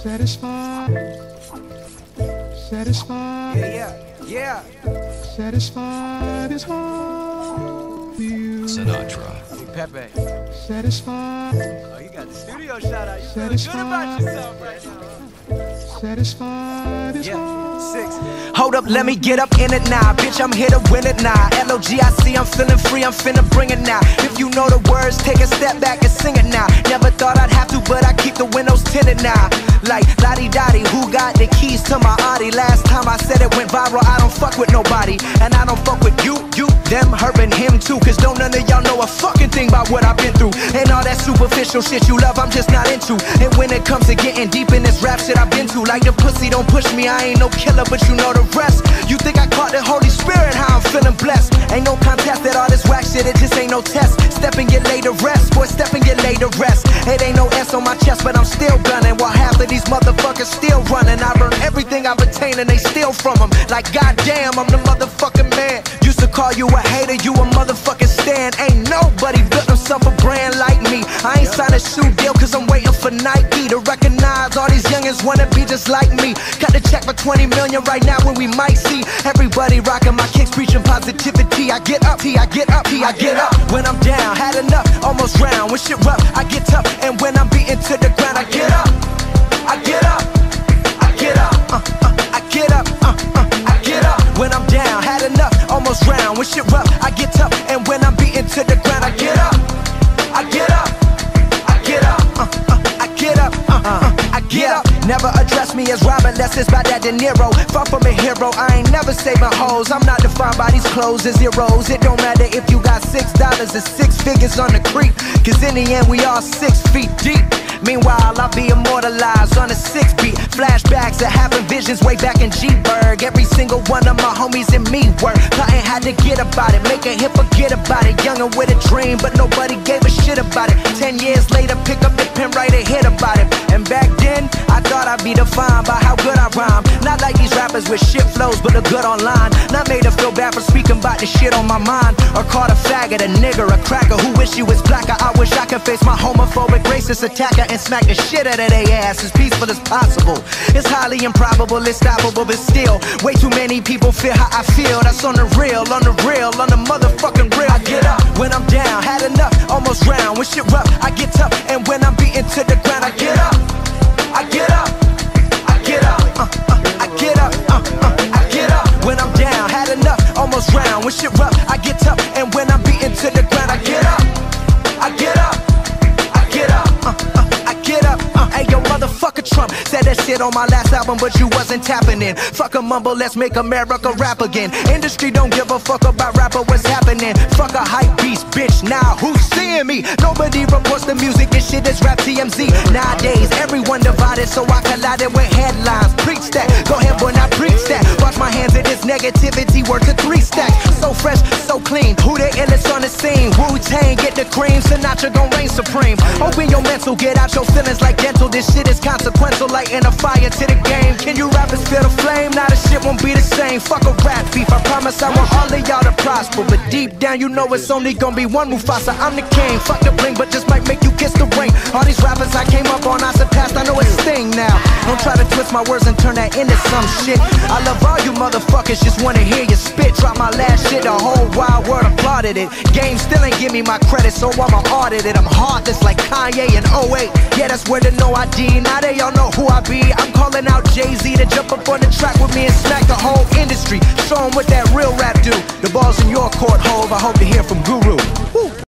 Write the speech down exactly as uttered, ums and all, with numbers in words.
Satisfied, satisfied, Yeah, yeah, yeah. satisfied is all you. Sinatra. Hey, Pepe. Satisfied, Oh, you got the studio shout out. You feeling good Satisfied. about yourself right now. satisfied is Yeah, all. six. Hold up, let me get up in it now. Bitch, I'm here to win it now. L O G I C, I'm feeling free, I'm finna bring it now. If you know the words, take a step back and sing it now. Never thought I'd have to, but I keep the windows tinted now. Like, lottie-dottie, who got the keys to my Audi? Last time I said it went viral, I don't fuck with nobody. And I don't fuck with you, you, them, her and him too. Cause don't none of y'all know a fucking thing about what I've been through. And all that superficial shit you love, I'm just not into. And when it comes to getting deep in this rap shit I've been to, like the pussy don't push me, I ain't no killer, but you know the rest. You think I caught the Holy Spirit, how I'm feeling blessed. Ain't no contest at all this whack shit, it just ain't no test. Step and get laid to rest, boy, step and get laid to rest. It ain't no S on my chest, but I'm still gunning, while half of these motherfuckers still running. I've earned everything I've attained and they steal from them. Like goddamn, I'm the motherfucking man. Used to call you a hater, you a motherfucking stand. Ain't nobody built himself a brand like me. I ain't signed a shoe deal cause I'm waiting for Nike to recognize all these youngins wanna be just like me. Cut the check for twenty million right now when we might see everybody rocking my kicks, preaching positivity. I get up, T, I get up, T, I get up. When I'm down, had enough, almost round. When shit rough, I get tough. And when I'm beaten to the ground, I get up, I get up, I get up, uh, uh, I get up, uh, uh, I get up. When I'm down, had enough, almost round. When shit rough, I get tough. And when I'm beaten to the ground, I get up, I get up, I get up, uh, uh, I get up, uh, uh, I get up. Never address me as Robert unless it's by that De Niro. Far from a hero, I ain't never saving hoes. I'm not defined by these clothes and zeros. It don't matter if you got six dollars or six figures on the creek, cause in the end we all six feet deep. Meanwhile, I'll be immortalized on a six beat. Flashbacks of having visions way back in G-Berg. Every single one of my homies and me were plotting how to get about it, make a hit, forget about it. Younger with a dream, but nobody gave a shit about it. Ten years later, pick up the pen, write a hit about it. And back then, I thought I'd be defined by how good I rhyme. Not like these rappers with shit flows, but look good online. Not made to feel bad for speaking about the shit on my mind. Or called a faggot, a nigger, a cracker who wish he was blacker. I wish I could face my homophobic, racist attacker and smack the shit out of their ass as peaceful as possible. It's highly improbable, it's stoppable, but still way too many people feel how I feel. That's on the real, on the real, on the motherfucking real. I get up when I'm down, had enough, almost round. When shit rough, I get tough. And when I'm beaten to the ground, I get up, I get up, I get up, uh, uh, I get up, uh, uh, I get up. When I'm down, had enough, almost round. When shit rough, I get tough. And when I'm beaten to the ground, I get up, I get up, I get up, uh, uh, I get up. Uh, hey yo, motherfucker Trump said that shit on my last album, but you wasn't tapping in. Fuck a mumble, let's make America rap again. Industry don't give a fuck about rapper, what's happening? Fuck a hype beast, bitch. Now who's seeing me? Nobody reports the music, this shit is rap T M Z. Nowadays, everyone divided, so I collided with headlines. Preach that, go ahead, boy, now preach that. Wash my hands of this negativity, worth to three stacks. So fresh, so clean. Who the illest on the scene? Wu-Tang, get the cream. Sinatra gon' reign supreme. Open your mental, get out your feelings like dental. This shit is consequential, lighting a fire to the game. Can you rappers feel the flame? Now the shit won't be the same. Fuck a rap beef, I promise I want all of y'all to prosper. But deep down, you know it's only gonna be one Mufasa. I'm the king, fuck the bling, but just might make you kiss the ring. All these rappers I came up on, I surpassed, I know it's Sting now. Don't try to twist my words and turn that into some shit. I love all you motherfuckers, just wanna hear you spit. Drop my last shit, the whole wild world applauded it. Game still ain't give me my credit, so I'ma audit it. I'm heartless like Kanye in oh eight. Yeah, that's where the no I D. Now they all know who I be. I'm calling out Jay-Z to jump up on the track with me and smack the whole industry. Show 'em what that real rap do. The ball's in your court, Hove. I hope to hear from Guru.